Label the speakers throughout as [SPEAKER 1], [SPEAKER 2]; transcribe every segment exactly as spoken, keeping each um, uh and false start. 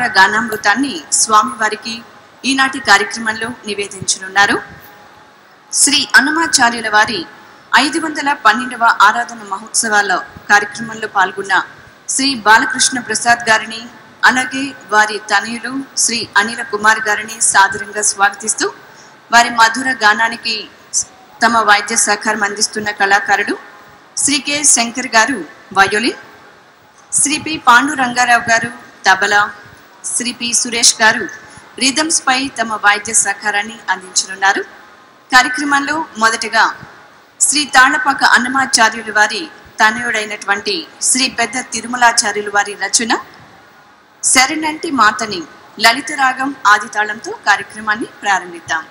[SPEAKER 1] గానామృతాన్ని స్వామివారికి ఈనాటి కార్యక్రమంలో నివేదించనున్నారు. శ్రీ అన్నమాచార్యుల వారి ఐదు వందల పన్నెండవ ఆరాధన మహోత్సవాల కార్యక్రమంలో పాల్గొన్న శ్రీ బాలకృష్ణ ప్రసాద్ గారిని, అలాగే వారి తనయులు శ్రీ అనిల కుమార్ గారిని సాదరంగా స్వాగతిస్తూ వారి మధుర గానానికి తమ వాద్య సహకారం అందిస్తున్న కళాకారుడు శ్రీ కె శంకర్ గారు వయోలిన్, శ్రీ పి పాండురంగారావు గారు తబలా, శ్రీ పి సురేష్ గారు రిథమ్స్ పై తమ వాద్య సహకారాన్ని అందించనున్నారు. కార్యక్రమంలో మొదటగా శ్రీ తాళ్లపాక అన్నమాచార్యుల వారి తనయుడైనటువంటి శ్రీ పెద్ద తిరుమలాచార్యుల వారి రచన శరణంటి మాతని లలిత రాగం ఆది తాళంతో కార్యక్రమాన్ని ప్రారంభిద్దాం.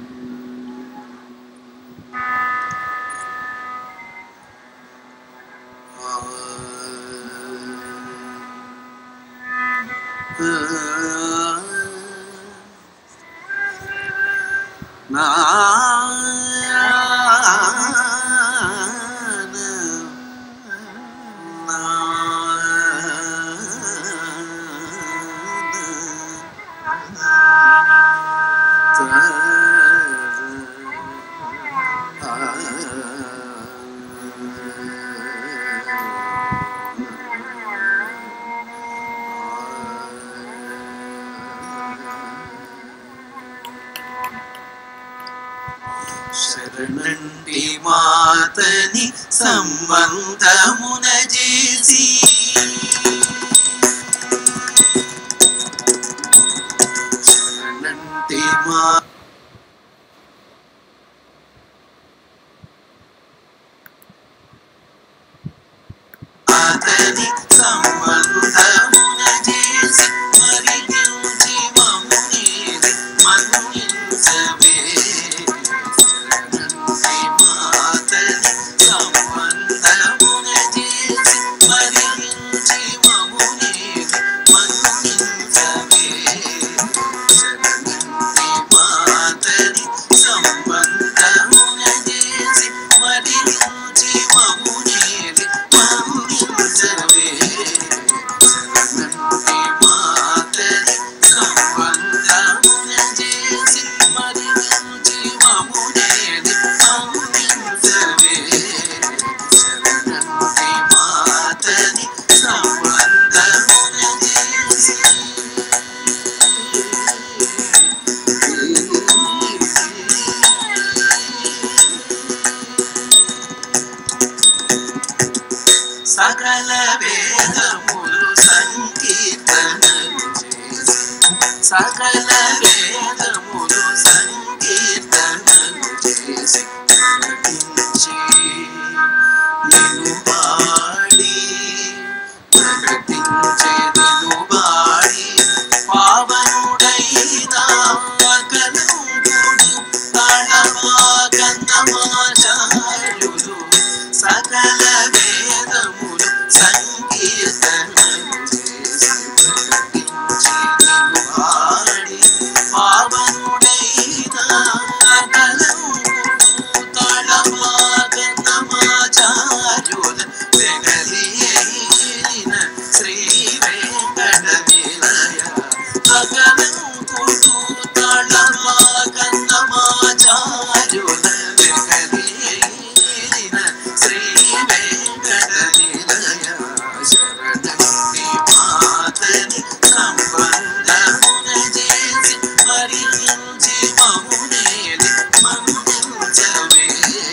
[SPEAKER 2] నా శరణంటి మాతని సంబంధమున చేసి శరణంటి మా మాతని సంబంధమున చేసి మరి జీవముని మన్నించవే సకల వేదములు సంకీర్తనలు చేసి సకల వేదములు సంకీర్తనలు చేసి ప్రకటించి నిన్ను పాడి ప్రకటించే నిన్ను పాడి పావనుడైన కలంకుడు తాళమాకన్నమాచార్యులు సకల వేదములు సంకీర్తనలు చేసి ప్రకటించి నిన్ను పాడి పావనుడైన కలంకుడు తాళమాకన్నమాచార్యుల వెగలియైన శ్రీ వెంకట నిలయ కలంకుడు తాళమాకన్నమాచార్యుల వెగలియైన శ్రీ వెంకట నిలయ శరణంటి మాతని సంబంధమున చేసి మరించి మమునేలి మముంచవే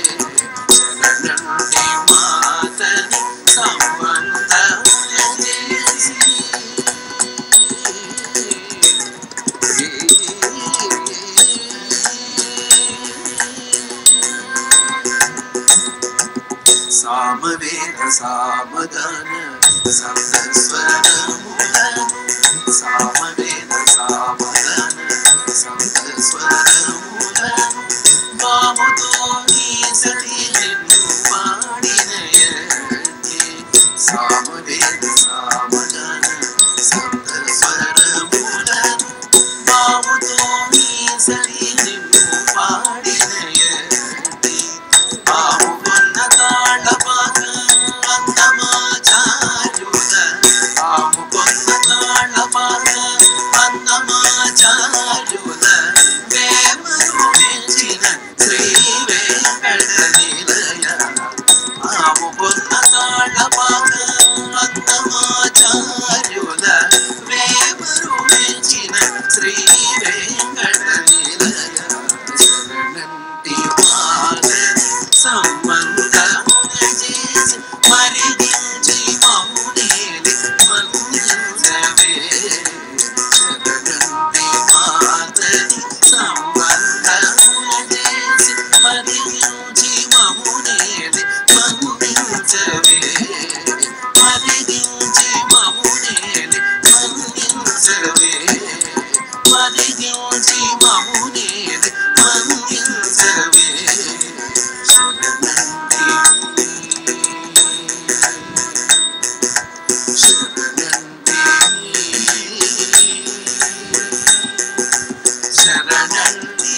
[SPEAKER 2] శరణంటి మాతని సంబంధమున చేసి సామవేద సామగాన సప్తస్వరములను సామవేద సామగాన సప్తస్వరములను బాముతో నీ సతి నిన్ను పాడినయే సామవేద సామగాన సప్తస్వరములను బాముతో నీ సతి నిన్ను పాడినయే బాము కొన్న తాళపాక అన్నమాచార్యుల బాము కొన్న తాళపాక మన్నించవే మదిగించి మమునేది మన్నించవే శరణంటి శరణంటి శరణంటి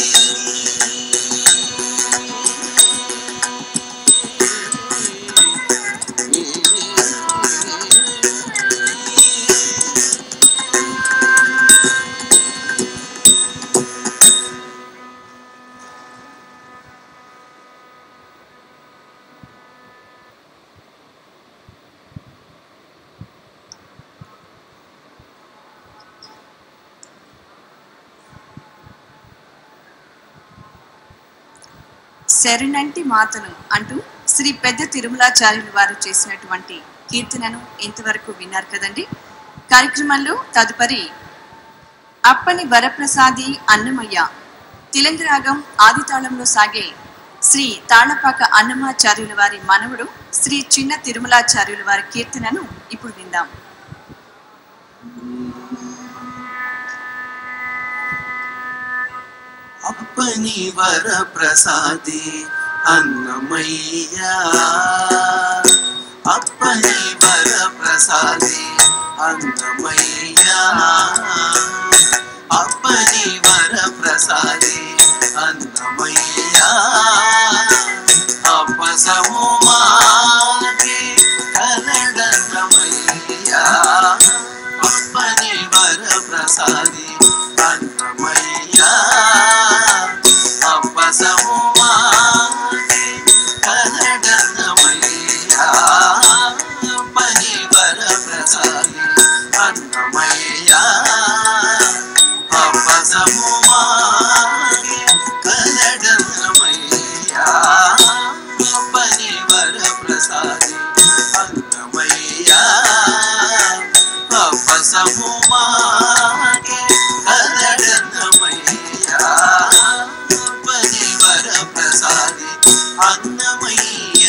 [SPEAKER 1] శరణంటి మాతను అంటూ శ్రీ పెద్ద తిరుమలాచార్యులు వారు చేసినటువంటి కీర్తనను ఇంతవరకు విన్నారు కదండి. కార్యక్రమంలో తదుపరి అప్పని వరప్రసాది అన్నమయ్య తిలంగరాగం ఆదితాళంలో సాగే శ్రీ తాళపాక అన్నమాచార్యుల వారి మనవడు శ్రీ చిన్న తిరుమలాచార్యుల వారి కీర్తనను ఇప్పుడు విందాం.
[SPEAKER 2] అప్పని వరప్రసాది అన్నమయ్య అప్పని వరప్రసాది అన్నమయ్య అప్పని వరప్రసాది అన్నమయ్య అప్పసము మాకి కలడన్నమయ్య అప్పని వరప్రసాది అన్నమయ్య అప్పసము మాకి కలడన్నమయ్య అప్పని వరప్రసాది అన్నమయ్య అప్పసము మాకి కలడన్నమయ్య అప్పని వరప్రసాది అన్నమయ్య అప్పసము మాకి కలడన్నమయ్య అప్పని వరప్రసాది అన్నమయ్య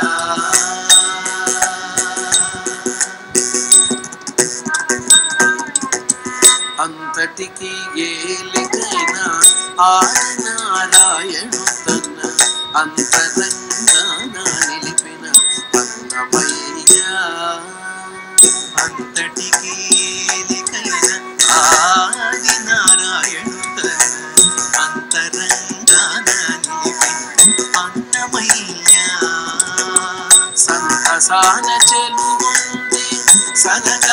[SPEAKER 2] అంతటికి ఏలికైన ఆదినారాయణు తన అంతరంగాన నిలిపిన అన్నమయ్య అంతటికి ఏలికైన ఆదినారాయణు తన అంతరంగాన నిలిపిన అన్నమయ్య సంతసాన చెలువుంది సనగ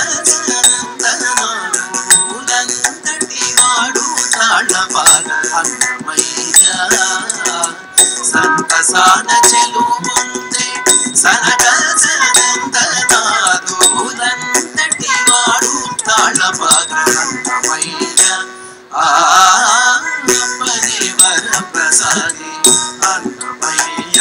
[SPEAKER 2] సనంతనాడు వాడు తాళపాక అన్నమయ్య సంతసాన చెలువుంది సనగ సనంతనాడు వాడు తాళపాక అన్నమయ్య అప్పని వరప్రసాది అన్నమయ్య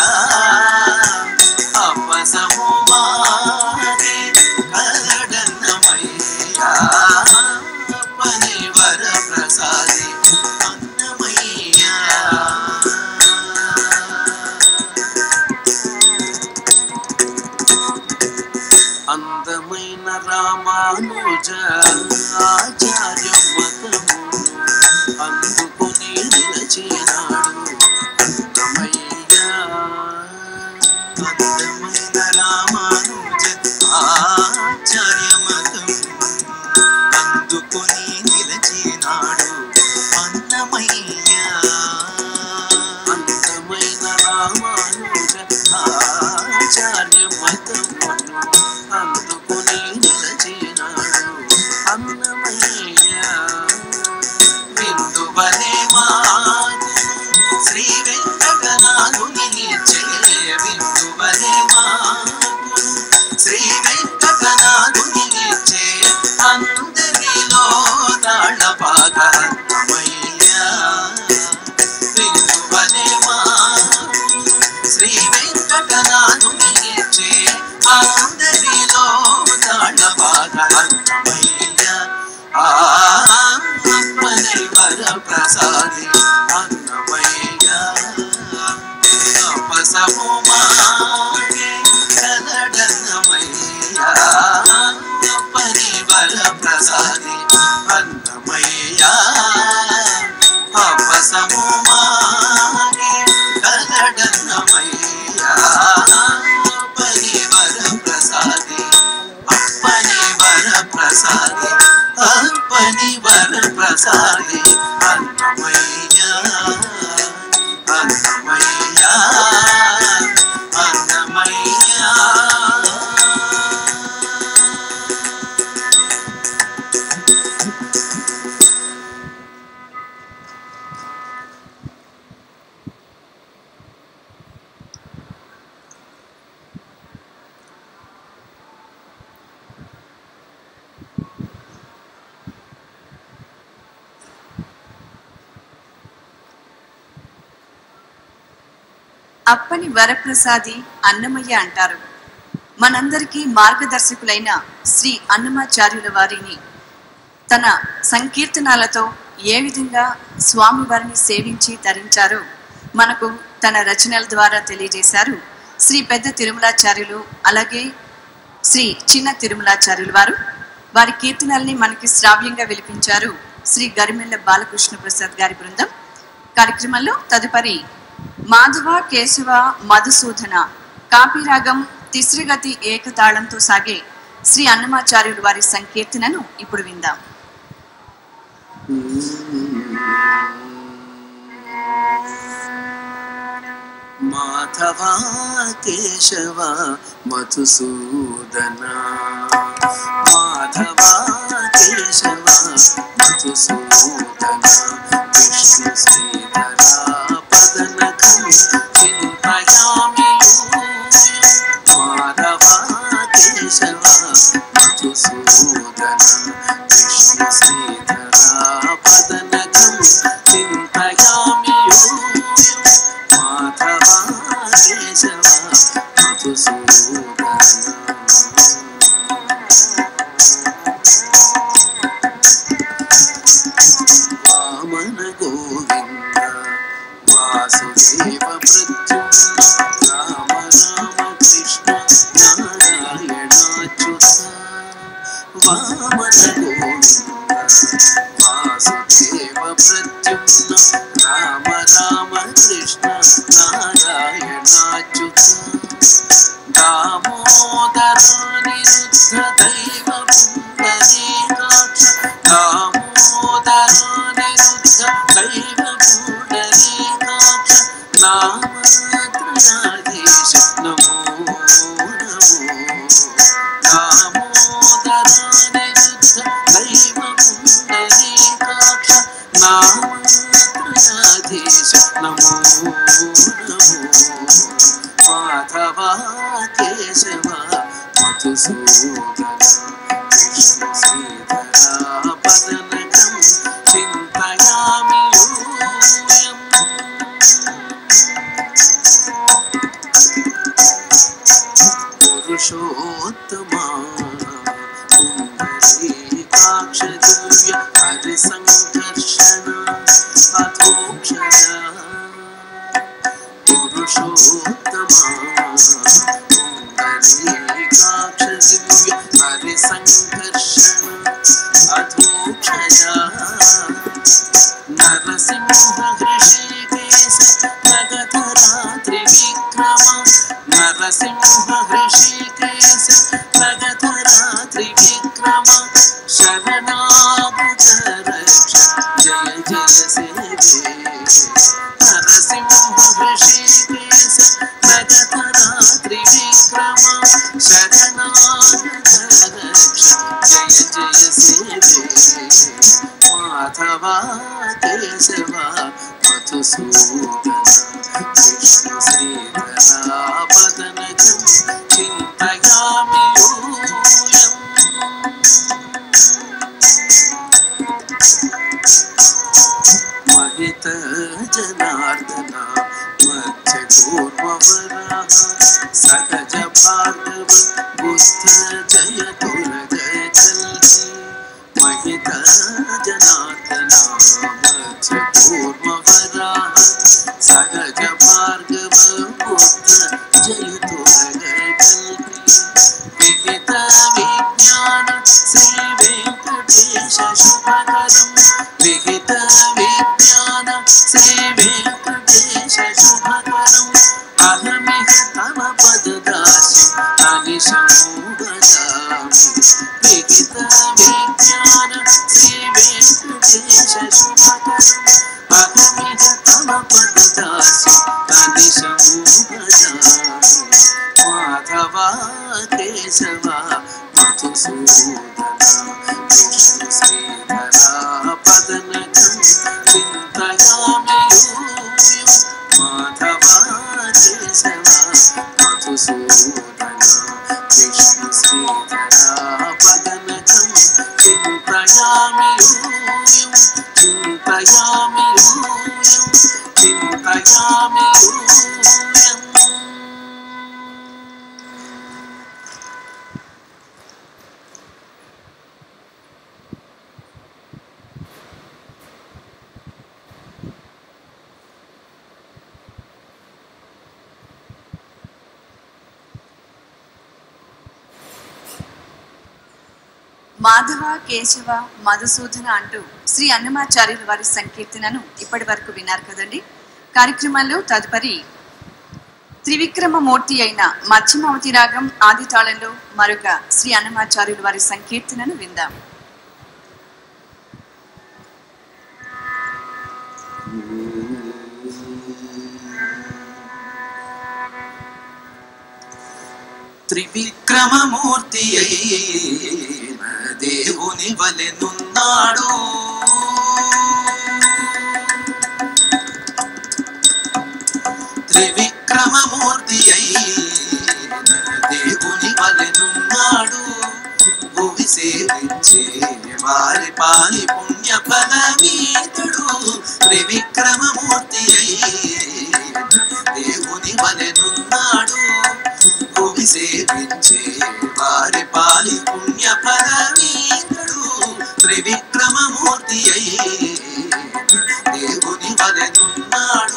[SPEAKER 2] అప్పసము మాకి కలడన్నమయ్య అప్పని వరప్రసాది అన్నమయ్య అందమైన రామానుజ ఆచార్య మతము అందుకుని నిలచినాడు అన్నమయ్య అందమైన రామానుజ ఆచార్య మతము అందుకుని నిలచినాడు అన్నమయ్య అందమైన రామానుజ ఆచార్య మతము అందుకుని నిలచినాడు అన్నమయ్య విందువలే మాకు శ్రీ వెంకటనాథుని ఇచ్చే విందువలే మాకు శ్రీ వెంకటనాథుని ఇచ్చే అందరిలో తాళపాక అన్నమయ్య విందువలే మాకు శ్రీ వెంకటనాథుని ఇచ్చే అందరిలో తాళపాక అన్నమయ్య అప్పని వరప్రసాది అన్నమయ్య అప్పసము మాకి కలడన్నమయ్య అప్పని వరప్రసాది అన్న వరప్రసాది అన్నమయ్య అన్నమయ్య అన్నమయ్య.
[SPEAKER 1] అప్పని వరప్రసాది అన్నమయ్య అంటారు. మనందరికీ మార్గదర్శకులైన శ్రీ అన్నమాచార్యుల వారిని తన సంకీర్తనాలతో ఏ విధంగా స్వామివారిని సేవించి తరించారో మనకు తన రచనల ద్వారా తెలియజేశారు శ్రీ పెద్ద తిరుమలాచార్యులు, అలాగే శ్రీ చిన్న తిరుమలాచార్యులు వారు. వారి కీర్తనల్ని మనకి శ్రావ్యంగా వినిపించారు శ్రీ గరిమెళ్ళ బాలకృష్ణ ప్రసాద్ గారి బృందం. కార్యక్రమంలో తదుపరి మాధవ కేశవ మధుసూదన కాపీరాగం తిస్రగతి ఏకతాళంతో సాగే శ్రీ అన్నమాచార్యులు వారి సంకీర్తనను ఇప్పుడు విందాం.
[SPEAKER 2] మాధవ కేశవ మధుసూదన మాధవ కేశవ మధుసూదన విష్ణు శ్రీధరా పదనకం చింతయామి మాధవ కేశవ మధుసూదన విష్ణు శ్రీధరా పదనకం చింతయామి మాధవ కేశవ మధుసూదన. వామన గోవింద వాసుదేవ ప్రద్యుమ్న రామ రామ కృష్ణ నారాయణాచ్యుత. వామన గోవింద వాసుదేవ ప్రద్యుమ్న రామ రామ కృష్ణ నారాయణాచ్యుత. దామోదర నిరుద్ధ దైవ పుండరీకాక్ష దామోదర నిరుద్ధ దైవ పుండరీకాక్ష నామత్రయాధీశ నమో నమో. దామోదర నిరుద్ధ దైవ పుండరీకాక్ష నామత్రయాధీశ నమో నమో. మాధవ కేశవ మధుసూదన విష్ణు శ్రీధరా పదనకం చింతయామి యూయం. పురుషోత్తమా పుండరీకాక్ష దివ్య హరి సంకర్షణ అధోక్షయ. పురుషోత్తమా పుండరీకాక్ష దివ్య హరి సంకర్షణ అధోక్షయ. నరసింహ హృషికేశ నగధరా త్రివిక్రమ నరసింహ హృషికేశ నగధరా త్రివిక్రమ శరణాగత రక్ష జయ జయ సేవే. నరసింహ హృషికేశ నగధరా త్రివిక్రమ శరణాగత రక్ష జయ జయ సేవే. మాధవ కేశవ మధుసూదన విష్ణు శ్రీధరా పదనకం చింతయామి యూయం. మహిత జనార్దన మధ్య కూర్మవరాహ సహజ భార్గవ బుద్ధ జయ దుర్గయ కల్కి. మహిత జనార్దన మధ్య కూర్మవరాహ సహజ భార్గవ బుద్ధ జయ దుర్గయ కల్కి. విహిత విజ్ఞాన శ్రీ వెంకటేశ శుభకరం విహిత విజ్ఞాన శ్రీ వెంకటేశ శుభకరం. అహమిహ తవ పదదాస్యం అనిశం వదామి. విహిత విజ్ఞాన శ్రీ వెంకటేశ దేశ శుభకరం అహమిహ తమ పదదాసు కలిశము భజామి మాధవ కేశవ మధుసూదన విష్ణు శ్రీధర పదనకం చింతయామి యూయం మాధవ కేశవ మధుసూదన విష్ణు శ్రీధర పదనకం చింతయామి యూయం చింతయామి యూయం చింతయామి యూయం.
[SPEAKER 1] మాధవ కేశవ మధుసూదన అంటూ శ్రీ అన్నమాచార్యుల వారి సంకీర్తనను ఇప్పటి వరకు విన్నారు కదండి. కార్యక్రమంలో తదుపరి త్రివిక్రమమూర్తి అయిన మధ్యమావతి రాగం ఆది తాళంలో మరొక శ్రీ అన్నమాచార్యుల వారి సంకీర్తనను విందాం.
[SPEAKER 2] త్రివిక్రమమూర్తి అయిన దేవుని వలెనున్నాడు త్రివిక్రమమూర్తి అయిన దేవుని వలెనున్నాడు భూమి సేవించే వారి పాలి పుణ్య ఫలమీతుడు త్రివిక్రమమూర్తి అయిన దేవుని వలెనున్నాడు భూమి సేవించే వారి పాలి పుణ్య ఫలమీతుడు త్రివిక్రమమూర్తి అయిన దేవుని వలెనున్నాడు.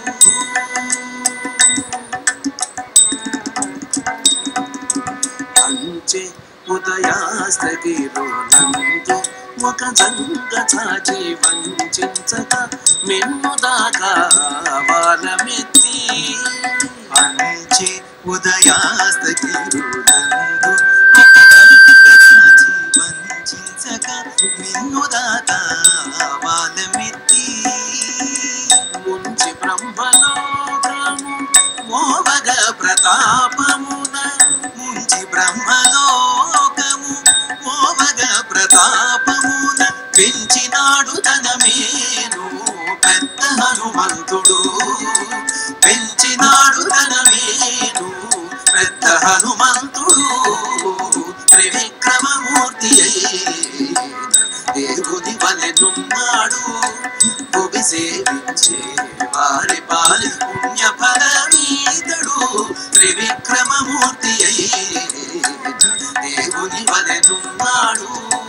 [SPEAKER 2] అంచె ఉదయాస్తగిరునందు ఒక జంగ చాచి వంచక మెన్ను దాకా వాలమెత్తి అంచె ఉదయాస్తగిరునందు ఒక జంగ చాచి వంచక మెన్ను దాకా వాలమెత్తి ముంచి బ్రహ్మలోకము మోవగ ప్రతాపమున ముంచి బ్రహ్మలోకము మోవగ ప్రతాపమున పెంచినాడు తన మేను పెద్ద హనుమంతుడు పెంచినాడు తన మేను పెద్ద హనుమంతుడు త్రివిక్రమమూర్తి అయిన దేవుని వలెనున్నాడు భువి సేవించే వారి పాలి పుణ్య ఫలమీతడు త్రివిక్రమమూర్తి అయిన దేవుని వలెనున్నాడు.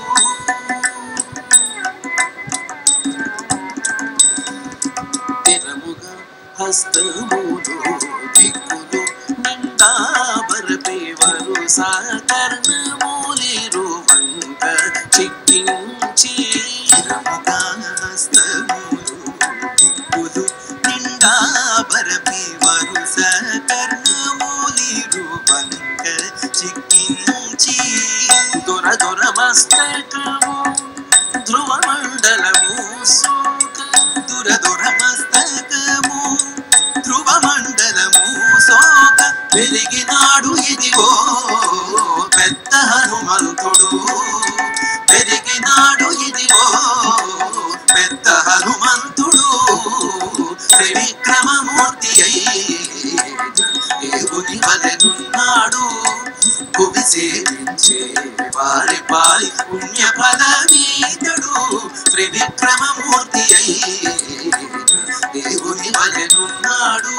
[SPEAKER 2] తిరముగా హస్తములు దిక్కులు నిండా బరపే వరుస కర్ణమూలిరు వంక చిక్కించి తిరముగా హస్తములు దిక్కులు నిండా బరపే వరుస కర్ణమూలిరు వంక చిక్కించి దొర దొర మస్తకము ధ్రువ మండలము సోక దుర దుర మస్తకము ధ్రువ మండలము సోక పెరిగినాడు ఇదిగో పెద్ద హనుమంతుడు పెరిగినాడు ఇదిగో పెద్ద హనుమంతుడు త్రివిక్రమమూర్తి అయిన దేవుని వలెనున్నాడు భువి సేవించే వారి పాలి పుణ్య ఫలమీతడు త్రివిక్రమమూర్తి అయిన దేవుని వలెనున్నాడు.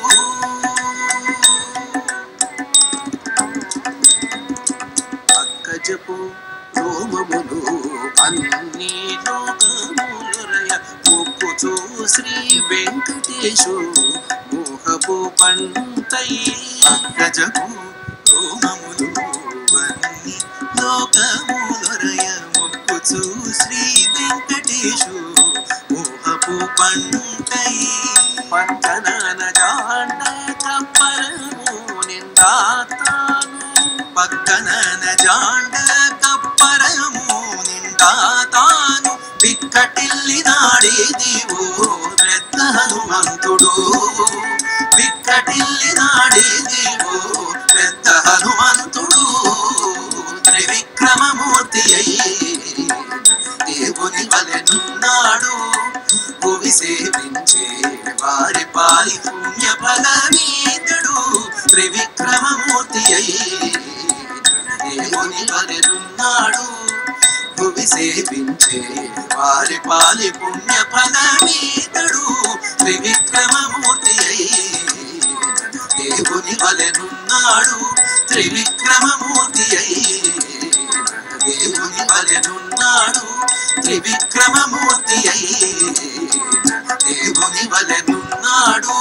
[SPEAKER 2] అక్కజపు రోమములు అన్ని లోకములరయ మొక్కుచూ శ్రీ వెంకటేశు మోహపు పంటై అక్కజపు రోమములు అన్ని లోకములరయ మొక్కుచూ శ్రీ వెంకటేశు మోహపు పంటై పక్కన జాండ కప్పరము నిండా తాను పక్కన జాండ కప్పరము నిండా తాను బిక్కట విక్కటిల్లినాడేదివో పెద్ద హనుమంతుడు విక్కటిల్లినాడేదివో పెద్ద హనుమంతుడు త్రివిక్రమమూర్తి అయి దేవుని వలెనున్నాడు భువి సేవించే వారి పాలి పుణ్య ఫలమీతడు త్రివిక్రమమూర్తి అయి దేవుని వలెనున్నాడు భువి సేవించే వారి పాలి పుణ్య ఫలమీతడు త్రివిక్రమమూర్తి అయి దేవుని వలెనున్నాడు త్రివిక్రమమూర్తి అయి దేవుని వలెనున్నాడు త్రివిక్రమమూర్తి అయి దేవుని వలెనున్నాడు.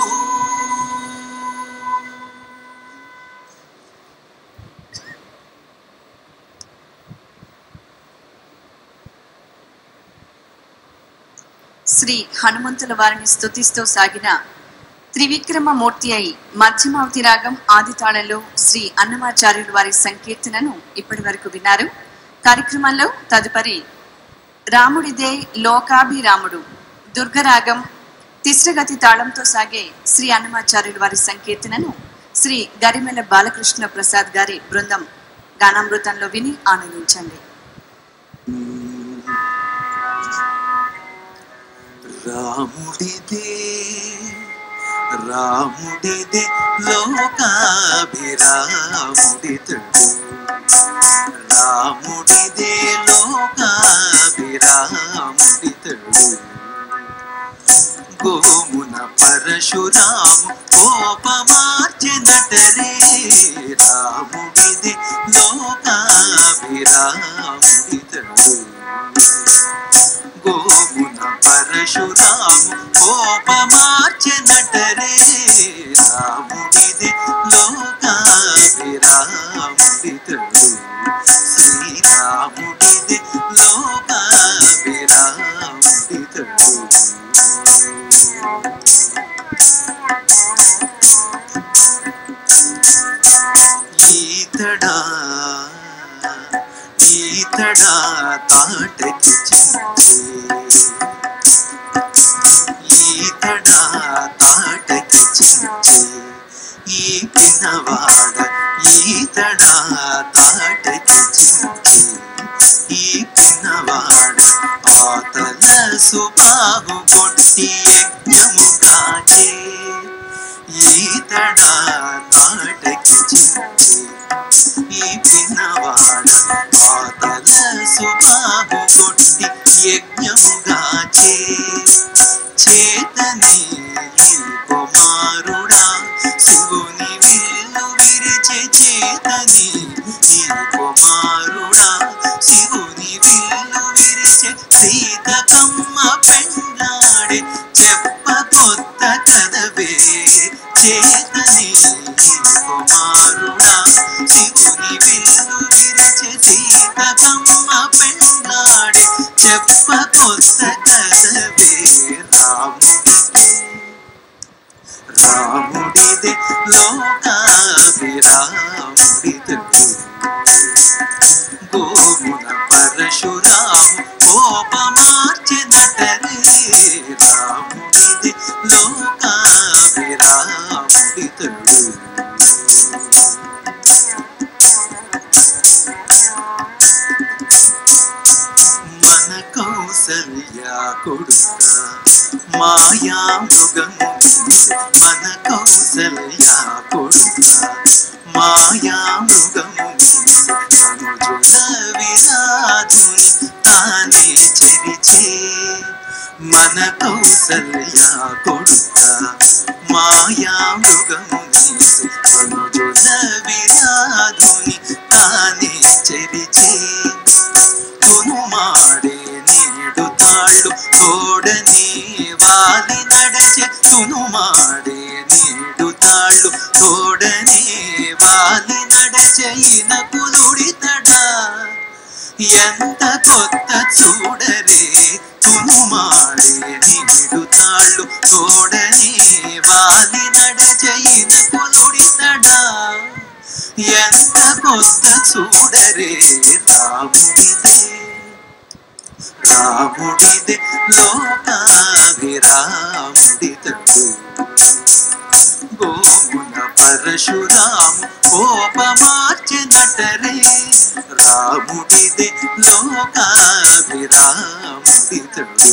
[SPEAKER 1] శ్రీ హనుమంతుల వారిని స్తుతిస్తూ సాగిన త్రివిక్రమమూర్తి అయి మధ్యమావతి రాగం ఆది తాళంలో శ్రీ అన్నమాచార్యుల వారి సంకీర్తనను ఇప్పటి వరకు విన్నారు. కార్యక్రమంలో తదుపరి రాముడిదే లోకాభిరాముడు దుర్గరాగం తిస్రగతి తాళంతో సాగే శ్రీ అన్నమాచార్యుల వారి సంకీర్తనను శ్రీ గరిమెల బాలకృష్ణ ప్రసాద్ గారి బృందం గానామృతంలో విని ఆనందించండి.
[SPEAKER 2] రాముడిదే రాముడిదే లోకాభిరాముడితడు రాముడిదే లోకాభిరాముడితడు గోమున పరశురాము కోపమార్చెనటరే రాముడిదే లోకాభిరాముడితడు గోమున పరశురాము కోపమార్చెనటరే రాముడిదే లోకాభిరాముడితడు శ్రీరాముడిదే లోకాభిరాముడితడు. ఈతడా ఈతడా తాటకి చించే ఈతడా తాటకి చించే ఈ పినవాడ ఈతడా తాటకి చించే ఈ పినవాడ ఆతల సుబాహు కొట్టి యజ్ఞము కాచే ఈతడా తాటకి చించే ఈ పినవాడ ఆతల సుబాహు కొట్టి యజ్ఞము గాచే చేతనే ఈ కుమారుడా శివుని విల్లు విరిచే చేతనే ఈ కుమారుడా శివుని విల్లు విరిచే సీతకమ్మ పెండాడే చెప్ప కొత్త కదవే చేతనే ఈ కుమారుడా శివుని విల్లు విరిచే సీతకమ్మ పెండాడే చెప్ప కొత్త కదవే రాముడిదే రాముడిదే లోకాభిరాముడితడు గోమున పరశురాము కోపమార్చెనటరే రాముడిదే లోకాభిరాముడితడు. మన కౌసల్య కొడుక మాయా మృగము మన కౌసల్య కొడుక మాయా మృగము తనుజుల విరాధుని తానే చెరిచే మన కౌసల్య కొడుక మాయా మృగము తనుజుల విరాధుని తానే చెరిచే తునుమాడే నేడు తాళ్ళు తోడనే వాలి నడచే తునుమాడే నేడు తాళ్ళు తోడనే వాలి నడచైన కులుడితడా ఎంత కొత్త చూడరే తునుమాడే నేడు తాళ్ళు తోడనే వాలి నడచైన కులుడితడా ఎంత కొత్త చూడరే రాముడిదే రాముడిదే లోకాభిరాముడితడు గోమున పరశురాము కోపమార్చెనటరే రాముడిదే లోకాభిరాముడితడు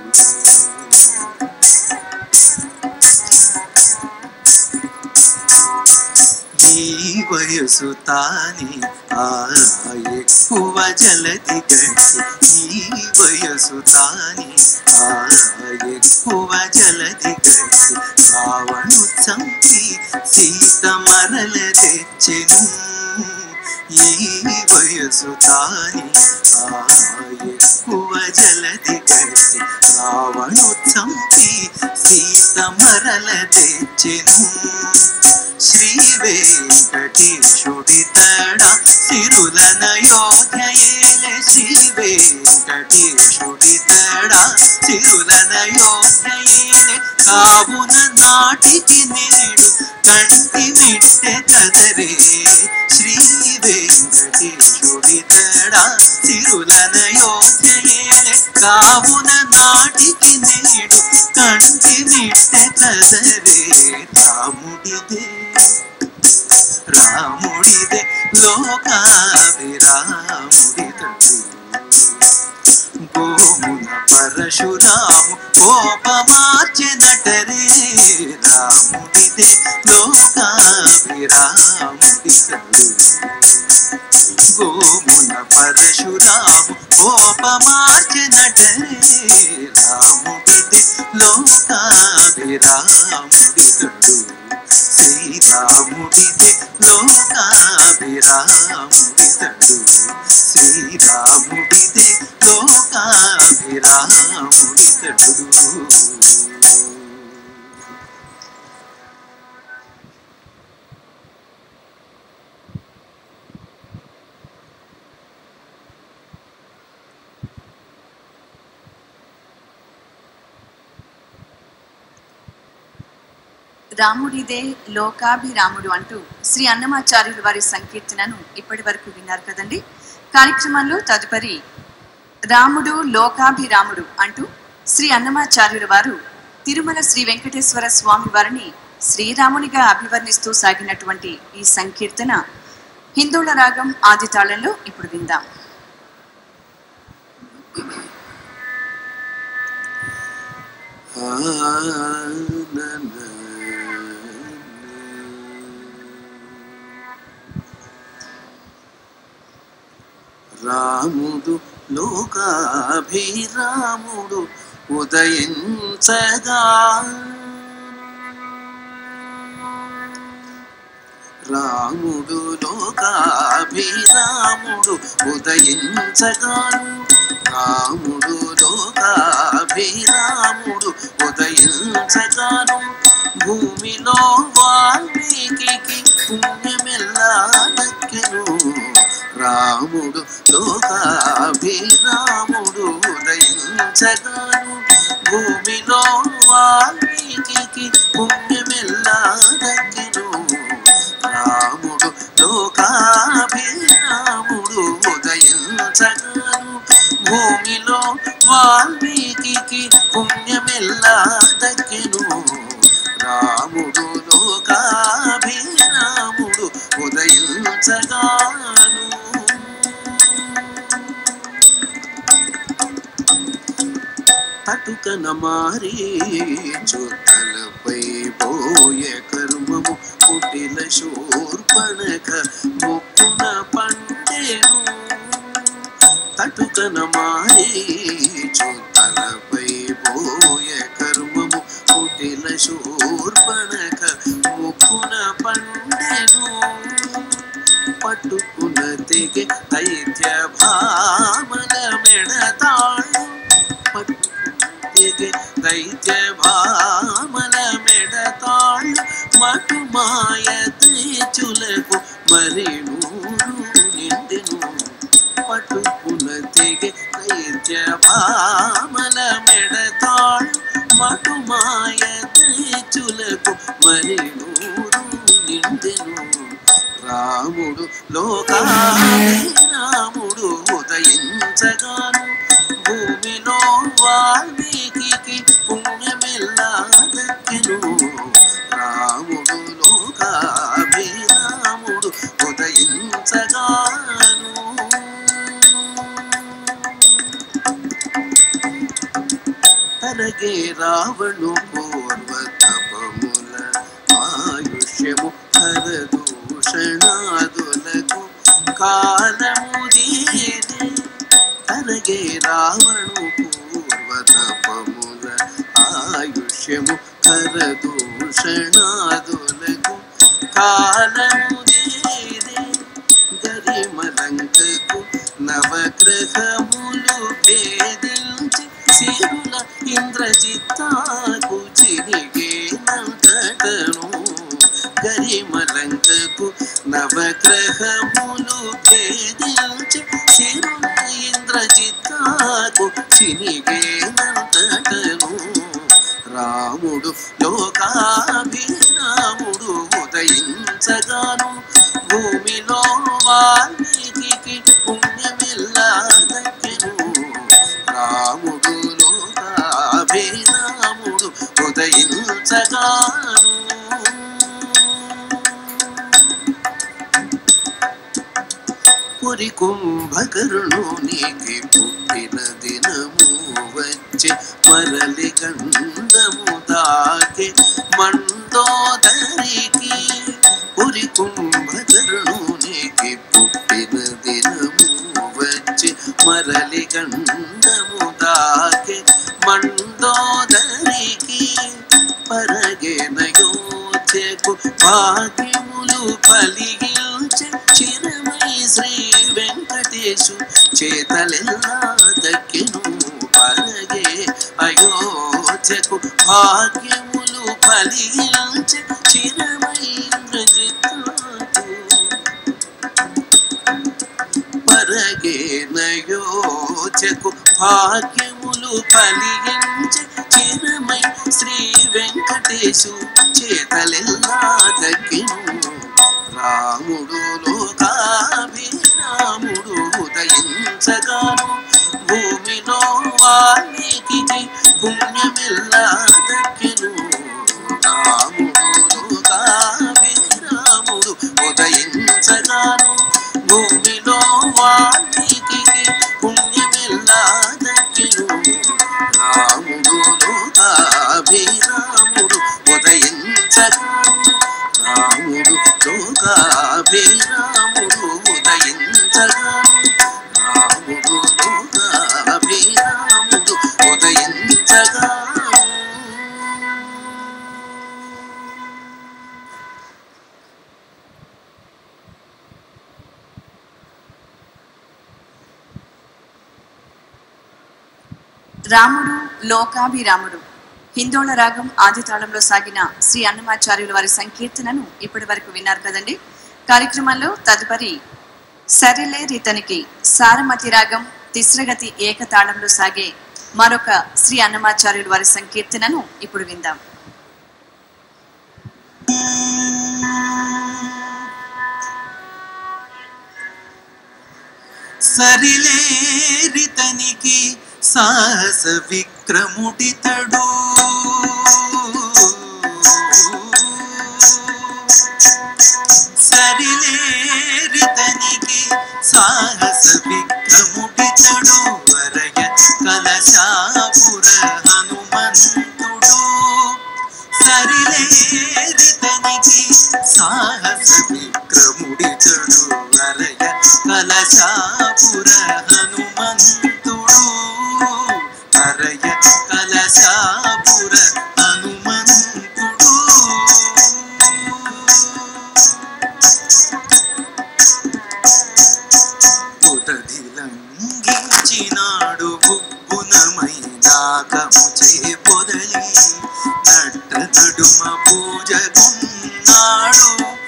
[SPEAKER 2] ఈ వయసు తాని ఆ ఎక్కువ జలది గట్టి ఈ వయసు తాని ఆ ఎక్కువ జలది గట్టి రావణు చంపి సీత మరల తెచ్చెను ఈ వయసు తాని ఆ ఎక్కువ జలది గట్టి రావణు చంపి సీత మరల తెచ్చెను శ్రీ వెంకటేశుడితడా సిరులనయోధ్యయేలే శ్రీ వెంకటేశుడితడా సిరులనయోధ్యయేలే కావున నాటికి నేడు కంటి మిట్టె కదరే శ్రీ వెంకటేశుడితడా సిరులనయోధ్యయేలే కావున నాటికి నేడు కంటి మిట్టె కదరే రాముడిదే రాముడిదే లోకాభిరాముడితడు గోమున పరశురాము కోపమార్చెనటరే రాముడిదే లోకాభిరాముడితడు గోమున పరశురాము కోపమార్చెనటరే రాముడిదే లోకాభిరాముడితడు శ్రీరాముడిదే లోకాభిరాముడితడు శ్రీరాముడిదే లోకాభిరాముడితడు
[SPEAKER 1] రాముడిదే లోకాభిరాముడు అంటూ శ్రీ అన్నమాచార్యుల వారి సంకీర్తనను ఇప్పటి వరకు విన్నారు కదండి. కార్యక్రమంలో తదుపరి రాముడు లోకాభిరాముడు అంటూ శ్రీ అన్నమాచార్యుల వారు తిరుమల శ్రీ వెంకటేశ్వర స్వామి వారిని శ్రీరామునిగా అభివర్ణిస్తూ సాగినటువంటి ఈ సంకీర్తన హిందోళ రాగం ఆది తాళంలో ఇప్పుడు విందాం.
[SPEAKER 2] రాముడు లోకాభిరాముడు ఉదయించగా రాముడు లోకాభిరాముడు ఉదయించగాను రాముడు లోకాభిరాముడు ఉదయించగాను భూమిలో వాల్మీకి పుణ్యమెల్లా దక్కెను రాముడు లోకాభిరాముడు ఉదయించగాను భూమిలో వాల్మీకి పుణ్యమెల్లా దక్కెను రాముడు లోకాభిరాముడు ఉదయించగాను భూమిలో వాల్మీకి పుణ్యమెల్లా దక్కెను రాముడు లోకాభిరాముడు ఉదయించగాను తటుకన మారీచు తలపై పోయే కర్మము కుటిల శూర్పణఖ ముక్కున పండేను తటుకన మారీచు తలపై పోయే కర్మము కుటిల శూర్పణఖ ముక్కున పండేను పట్టుకున్న తెగె దైత్య భామల మెడతాళు దైత్య భామల మెడతాళు మటు మాయ త్రిచులకు మరి నూరు నిండెను పట్టుకున్న తెగె దైత్య భామల మెడతాళు మటు మాయ త్రిచులకు మరి నూరు నిండెను రాముడు లోకాభిరాముడు ఉదయించగాను భూమి వాల్మీకి పుణ్యమెల్లా దక్కెను రాముడు లోకాభిరాముడు ఉదయించగాను తరగే రావణు పూర్వ తపముల ఆయుష్యము హరదూషణాదులకు కాలముదీరే తరగే రావణు పూర్వ తపముల ఆయుష్యము హరదూషణాదులకు కాలముదీరే గరిమలంకకు నవగ్రహములు భేదించి సిరుల ఇంద్రజిత్తాకు చిరిగేనంతటను గరిమలంకకు నవగ్రహములు భేదించి సిరుల ఇంద్రజిత్తాకు చిరిగేనంతటను రాముడు లోకాభిరాముడు ఉదయించగాను భూమిలో వాల్మీకి పుణ్యమిల్లా దక్కెను రాముడు లోకాభిరాముడు ఉదయించగాను పురి కుంభకర్ణునికి పుట్టిన దినము వచ్చి మరలి గండము దాకే మండోదరికి పురి కుంభకర్ణునికి పుట్టిన దినము వచ్చి మరలి గండము దాకే మండోదరికి పరగేనయోధ్యకు భాగ్యములు ఫలించే చిరమై శ్రీ వెంకటేశు చేతలెల్లా దక్కెను పరగే అయోధ్యకు భాగ్యములు ఫలించే చిరమై పరగేనయోధ్యకు భాగ్యములు ఫలించే చిరమై శ్రీ వెంకటేశు చేతలెల్లా దక్కెను రాముడు లోకాభిరాముడు ఉదయించగాను భూమిలో వాల్మీకి పుణ్యమెల్లా దక్కెను రాముడు లోకాభిరాముడు ఉదయించగాను భూమిలో వాల్మీకి పుణ్యమెల్లా దక్కెను రాముడు లోకాభిరాముడు ఉదయించగాను రాముడు లోకాభిరాముడు ఉదయించగాను రాముడు లోకాభిరాముడు ఉదయించగాను
[SPEAKER 1] రాముడు లోకాభిరాముడు హిందోళ రాగం ఆది తాళంలో సాగిన శ్రీ అన్నమాచార్యుల వారి సంకీర్తనను ఇప్పటి వరకు విన్నారు కదండి. కార్యక్రమంలో తదుపరి సరిలే రీతనికి సారమతి రాగం తిస్రగతి ఏకతాళంలో సాగే మరొక శ్రీ అన్నమాచార్యుల వారి సంకీర్తనను ఇప్పుడు విందాం.
[SPEAKER 2] సరిలేరితనికి సాహస విక్రముడితడు సరిలేరితనికి సాహస విక్రముడితడు వరయ కలశాపుర హనుమంతుడు సరిలేరితనికి సాహస విక్రముడితడు వరయ కలశాపుర హనుమంతుడు హరయ కలశాపుర హనుమంతుడు ఉదదిలంఘించినాడు బుబ్బునమైనాకము చే పొదలి నట్ట నడుమ పూజకున్నాడు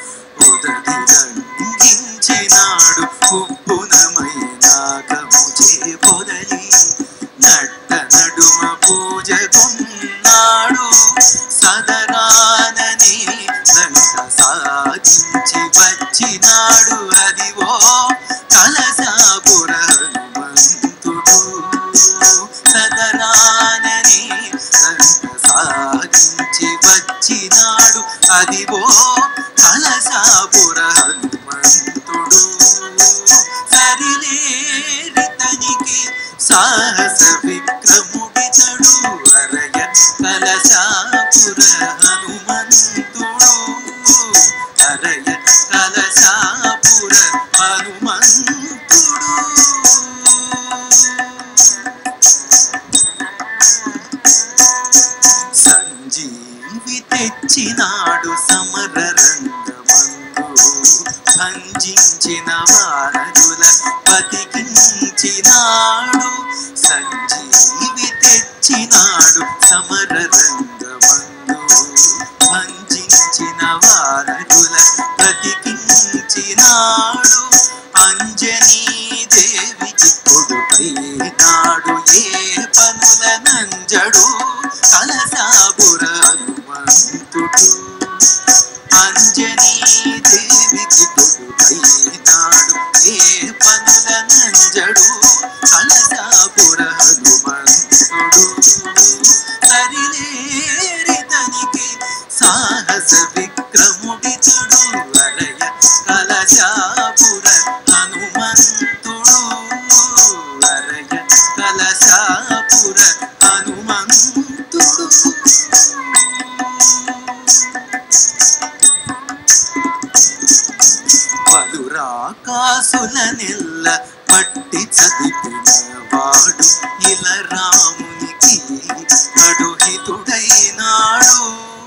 [SPEAKER 2] ఉదదిలంఘించినాడు బుబ్బునమైనాకము చే పొదలి నట్ట నడుమ పూజకున్నాడు సదరానని లంక సాధించి వచ్చినాడు అదివో కలశాపుర హనుమంతుడు సదరా అదివో కలశాపుర హనుమంతుడు సరిలేరితనికి సాహస విక్రముడితడు అరయ కలశాపుర హనుమంతుడు అరయ కలశాపుర హనుమంతుడు సంజీవి తెచ్చినాడు సమర రంగమందు భంజించిన వానరుల బతికించినాడు సంజీవి తెచ్చినాడు సమర రంగమందు భంజించిన వానరుల బ్రతికించినాడు అంజనీ దేవికి కొడుకైనాడు ఏ పనుల నంజడు కలశాపుర హనుమంతుడు అంజనీ దేవికి కొడుకైనాడు ఏ పనుల నంజడు కలశాపుర హనుమంతుడు సరిలేరితనికి సాహస విక్రముడితడు అరయ కలశాపుర హనుమంతుడు అరయ కలశాపుర హనుమంతుడు పలురాకాసుల నెల్ల పట్టి చదివిన వాడు ఇల రామునికి కడుహితుడైనాడు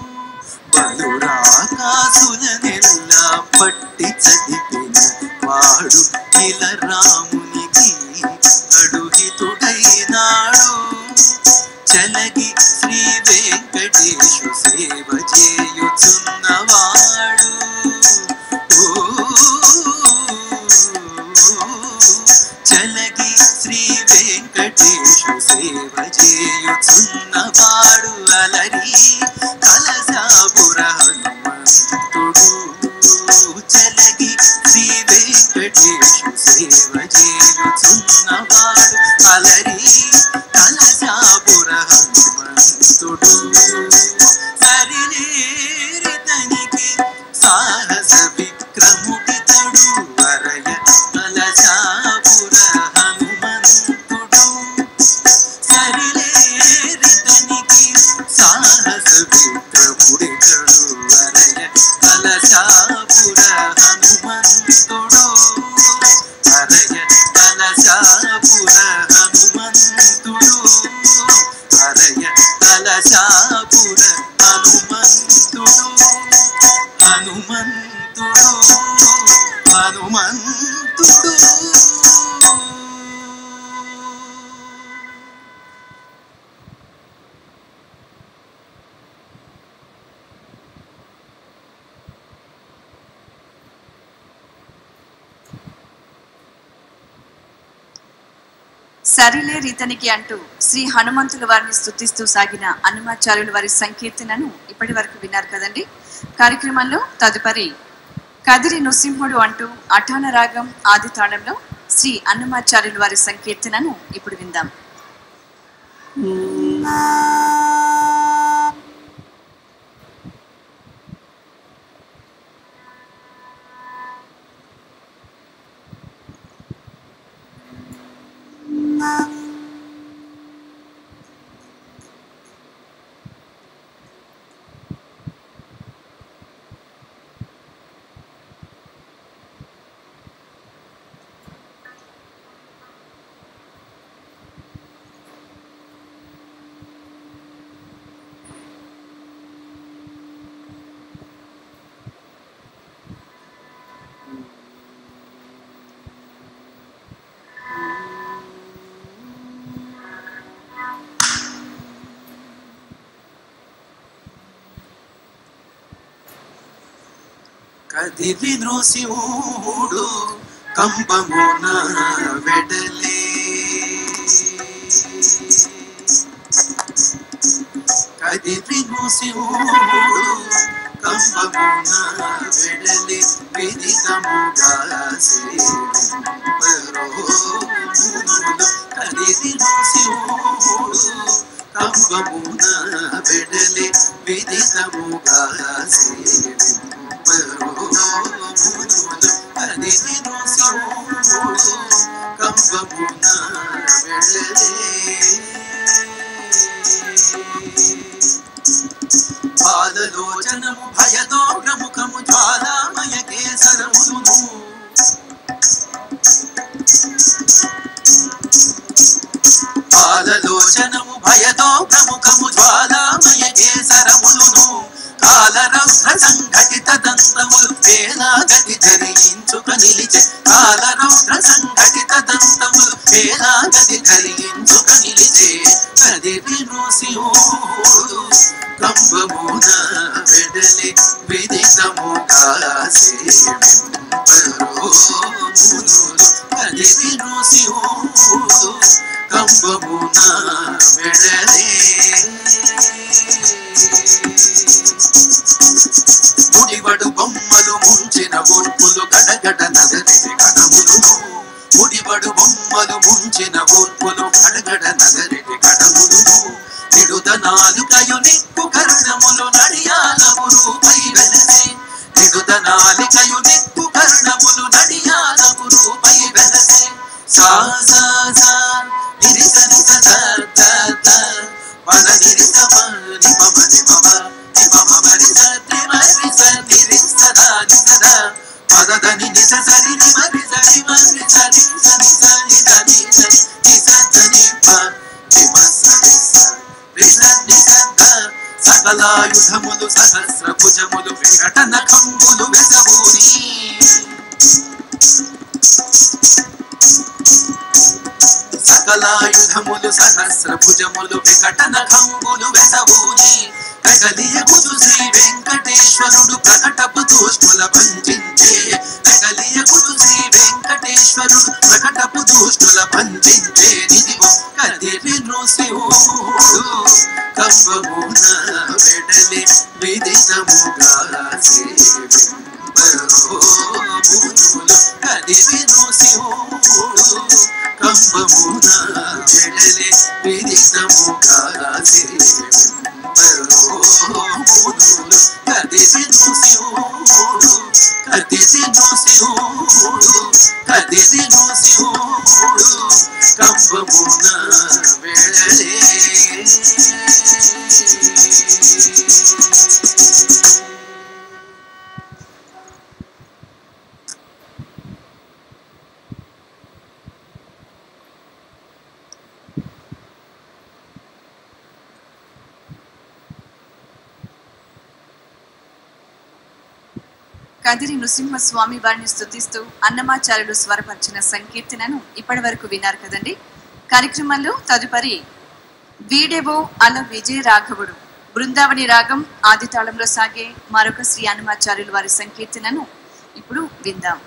[SPEAKER 2] బలురాకాసుల నెల్ల పట్టి చదివిన వాడు ఇల రామునికి కడుహితుడైనాడు చలగి శ్రీ వెంకటేశు సేవ చేయుచున్నవాడు చలగి శ్రీ వెంకటేశు సేవ చేయుచున్నవాడు అలరి కలశాపుర హనుమంతుడు చలగి శ్రీ వెంకటేశు సేవ చేయుచున్నవాడు అలరి కలశాపుర హనుమంతుడు సరిలేరితనికి సాహస విక్రముడితడు అరయ కలశాపుర హనుమంతుడు సరిలేరితనికి సాహస విక్రముడితడు అరయ కలశాపుర హనుమంతుడు అరయ కలశాపుర హనుమంతుడు అరయ కలశాపుర హనుమంతుడు హనుమంతుడు హనుమంతుడు
[SPEAKER 1] సరిలే రీతనికి అంటూ శ్రీ హనుమంతుల వారిని స్తుతిస్తూ సాగిన హనుమాచార్యుల వారి సంకీర్తనను ఇప్పటి వరకు విన్నారు కదండి. కార్యక్రమంలో తదుపరి కదిరి నృసింహుడు అంటూ అఠాన రాగం ఆది తాళంలో శ్రీ హనుమాచార్యుల వారి సంకీర్తనను ఇప్పుడు విందాం.
[SPEAKER 2] కదిరి నృసింహుడు కంబమున వెడలే కదిరి నృసింహుడు కంబమున వెడలే విదితముగా సేవింపరో కదిరి నృసింహుడు కంబమున వెడలి విదితముగా సేవింపరు మునులు కదిరి నృసింహుడు కంబమున వెడలి పాదలోచనము భయదోగ్రముఖము జ్వాలామయ కేసరమును పాదలోచనము భయదోగ్రముఖము జ్వాలామయ కేసరమును కాలరౌద్ర సంఘటిత దంతములు వేలాగతి ధరించుక నిలిచే కాలరౌద్ర సంఘటిత దంతములు వేలాగతి ధరించుక నిలిచే కదిరి నృసింహుడు కంబమున వెడలి విదితముగా సేవింపరు మునులు కదిరి నృసింహుడు కంబమున వెడలి ముడివడు బొమ్మలు ముంచిన ఊర్పులు గడగడ నగరి కడములు ముడివడు బొమ్మలు ముంచిన ఊర్పులు గడగడ నగరి కడములు నిడుద నాలుకయు నిప్పు కర్ణములు నడియాలములు పై వెలసే నిడుద నాలుకయు నిప్పు కర్ణములు నడియాలములు పై వెలసే సా సా సా నిరిస నిస ద ద ద పద నిరిస మ ని మ మ ని మ మ ని మ మ మ రి స తి మ రి స ని రి స ద ని స ద పద ద ని ని స స రి ని మ రి స రి మ రి స రి స ని స ని ద ని స ని ని స ద ని ప ని మ స రి స రి స ని స ద సకలాయుధములు సహస్ర భుజములు వికటన కంబులు వెసబూని సకలాయుధములు సహస్ర భుజములు వికటన కంబులు వెసబూని కగలియగుదు శ్రీ వెంకటేశ్వరుడు ప్రకటపు దూష్టుల భంజించే కగలియగుదు శ్రీ వెంకటేశ్వరుడు ప్రకటపు దూష్టుల భంజించే నిదిగో కదిరి నృసింహుడు కంబమున వెడలి విదితముగా సేవింపరు మునులు కదిరి నృసింహుడు కంబమున వెడలి విదితముగా సేవింపరు మునులు కదిరి నృసింహుడు కదిరి నృసింహుడు కదిరి నృసింహుడు కంబమున వెడలి
[SPEAKER 1] కదిరి నృసింహస్వామి వారిని స్తుతిస్తూ అన్నమాచార్యులు స్వరపరిచిన సంకీర్తనను ఇప్పటి వరకు విన్నారు కదండి. కార్యక్రమంలో తదుపరి వీడెవో అల విజయ రాఘవుడు బృందావని రాగం ఆది తాళంలో సాగే మరొక శ్రీ అన్నమాచార్యులు వారి సంకీర్తనను ఇప్పుడు విందాం.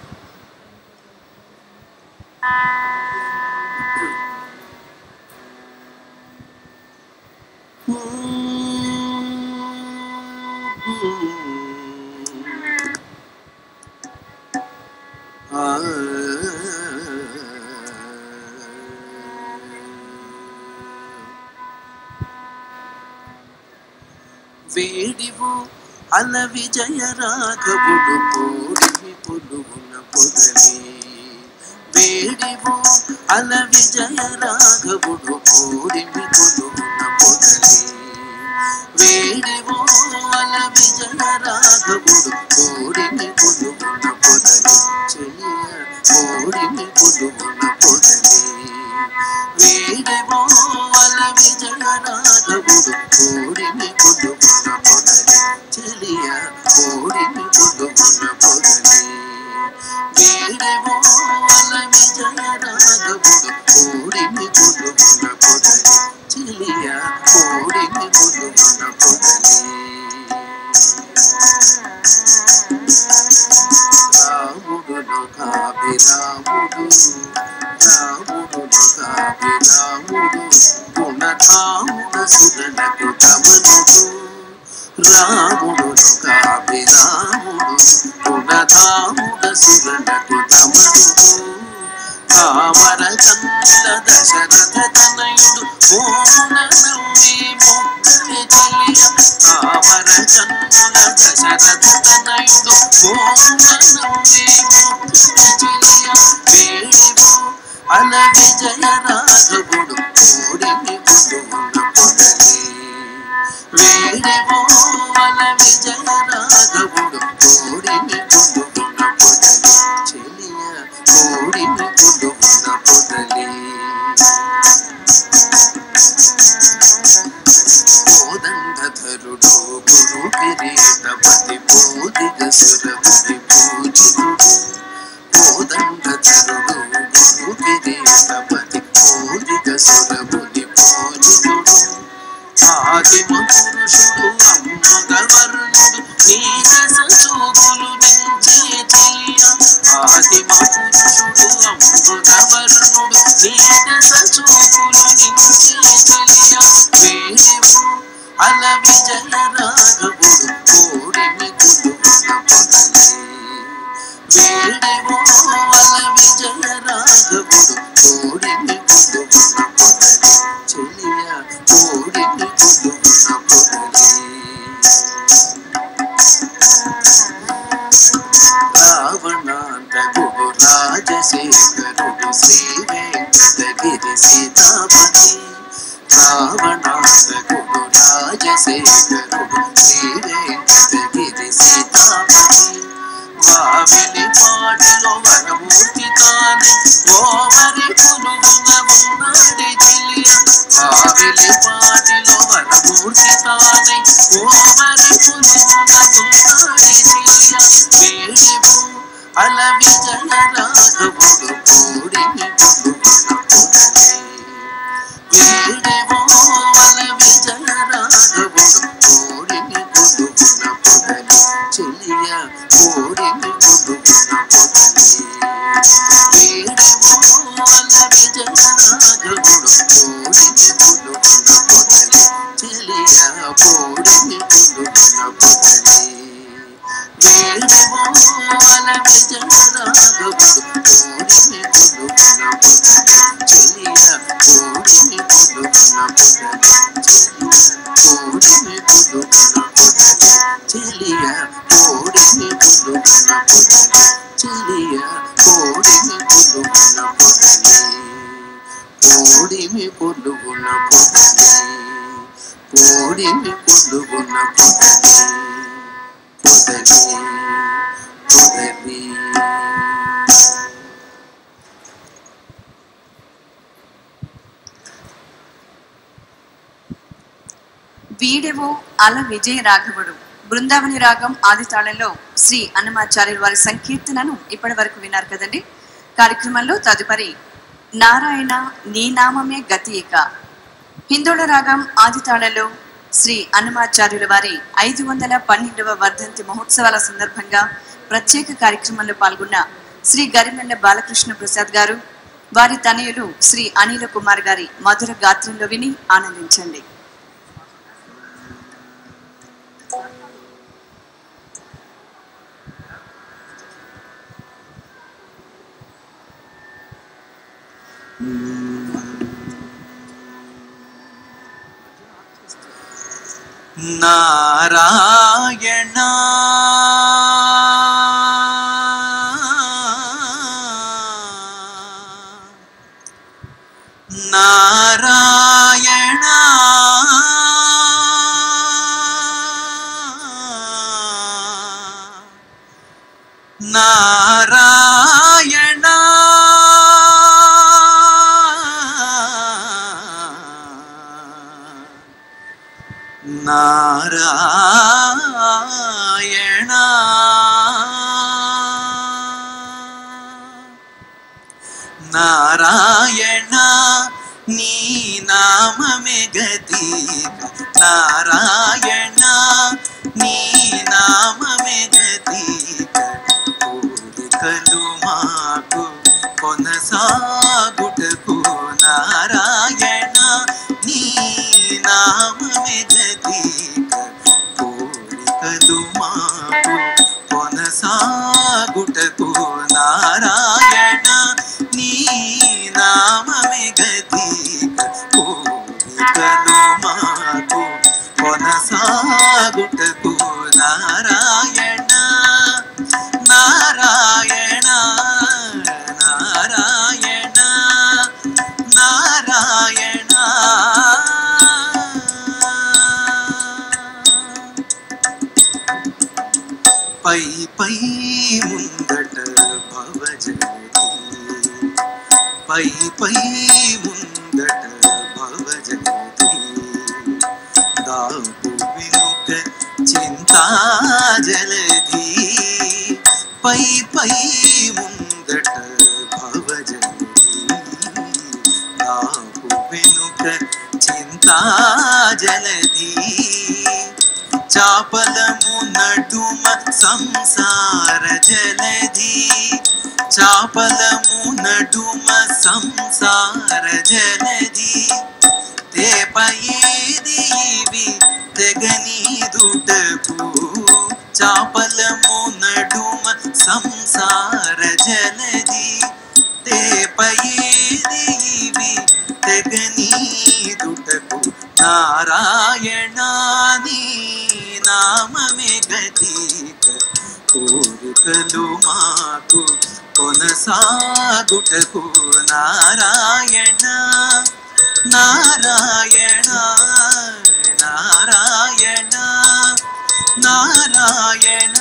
[SPEAKER 2] వేడివు అల విజయ రాఘవుడు కోడిమి కొలువున పొదలి వేడివు అల విజయ రాఘవుడు కోడిమి కొలువున పొదలి వేడివు అల విజయ రాఘవుడు కోడిమి కొలువున పొదలి చెలియ కోడిమి కొలువున పొదలి వేడివు అల విజయ రాఘవుడు కోడిమి కొలువున పొదలి చెలియ కోడిమి కొలువున పొదలి వేడివు అల విజయ రాఘవుడు కోడిమి కొలువున పొదలి చెలియ కోడిమి కొలువున పొదలి రాముడు లోకాభిరాముడు రాముడు లోకాభిరాముడు గుణధాముడు సురనకు తమనుడు రాముడు లోకాభిరాముడు గుణధాముడు సురనకు తమనుడు తామర కన్నుల దశరథ తనయుడు మోమున నవ్వి మొక్కని చెలియ తామర కన్నుల దశరథ తనయుడు మోమున నవ్వి మొక్కని చెలియ వేడివో అల విజయ రాఘవుడు కోడిని కొడువున పొదలి వేడివో అల విజయ రాఘవుడు కోడిని కొడువున పొదలి చెలియ కోడిని కొడువున పొదలి కోదండధరుడు గురు కిరీటపతి పోదిగ సురముని పూజితుడు కోదండధరుడు గురు కిరీటపతి పోదిగ సురముని పూజితుడు ఆదిమ పురుషుడు అమ్మగవర్ణుడు నీజ సూపులు నించే చెలియ ఆదిమ పురుషుడు అమ్మగవర్ణుడు నీజ సూపులు నించే చెలియ వేడివో అల విజయ రాఘవుడు కోడిని కొడువున పొదలి వేడివో అల విజయ రాఘవుడు కోడిని కొడువున పొదలి చెలియ కోడిని కొడువున పొదలి రావణాంతకుడు రాజశేఖరుడు శ్రీ వెంకటగిరి సీతాపతి రావణాంతకుడు రాజశేఖరుడు శ్రీ వెంకటగిరి సీతాపతి వావిలి పాటలో వరమూర్తి తానే ఓవరి పురుగున ఉన్నాడి చెలియ వావిలి పాటిలో వరమూర్తి తానే ఓవరి పురుగున ఉన్నాడి చెలియ వేడివో అల విజయ రాఘవుడు కోడిని కొడువున పొదలి వేడివో అల విజయ రాఘవుడు కోడిని కొడువున పొదలి చెలియ కోడిని కొడువున పొదలి వేడివో అల విజయ రాఘవుడు కోడిని కొడువున పొదలి చెలియ కోడిని కొడువున పొదలి వేడివో అల విజయ రాఘవుడు కోడిని కొడువున పొదలి చెలియ కోడిని కొడువున పొదలి కోడిని కొడువున పొదలి చెలియ కోడిని కొడువున పొదలి చెలియ కోడిని కొడువున పొదలి కోడిని కొడువున పొదలి కోడిని కొడువున పొదలి పొదలి పొదలి
[SPEAKER 1] వీడెవో అల విజయ రాఘవుడు బృందావని రాగం ఆది తాళంలో శ్రీ అన్నమాచార్యుల వారి సంకీర్తనను ఇప్పటి వరకు విన్నారు కదండి. కార్యక్రమంలో తదుపరి నారాయణ నీ నామమే గతి ఇక హిందోళ రాగం ఆది తాళంలో శ్రీ అన్నమాచార్యుల వారి ఐదు వందల పన్నెండవ వర్ధంతి మహోత్సవాల సందర్భంగా ప్రత్యేక కార్యక్రమంలో పాల్గొన్న శ్రీ గరిమెల్ల బాలకృష్ణ ప్రసాద్ గారు వారి తనయులు శ్రీ అనిల కుమార్ గారి మధుర గాత్రంలో విని ఆనందించండి.
[SPEAKER 2] నారాయణ నారాయణ నారాయణ నారాయణ నారాయణ నీ నామమే గతి నారాయణ నీ నామమే గతి కోరికలు మాకు కొనసాగుటకు నారాయణ నీ నామమే గతి కోరికలు మాకు కొనసాగుటకు నారాయణ నీ కొనసాగుటకు నారాయణ నారాయణ నారాయణ నారాయణ పై పై ముందట భవజలధి పై పై ముందట భవజలధి దాపు వినుక చింతా జలధి పై పై ముందట భవజలధి దాపు వినుక చింతా జలధి చాపలము నడుమ సంసార జలధి చాపలము నడుమ సంసార జలధి తేపయేది ఇవి తెగనీదుటకు చాపలము నడుమ సంసార జలధి తేపయేది ఇవి తెగనీదుటకు నారాయణాని నామమే గతిక కోరికలు మాకు కొనసాగుటకు నారాయణ నారాయణ నారాయణ నారాయణ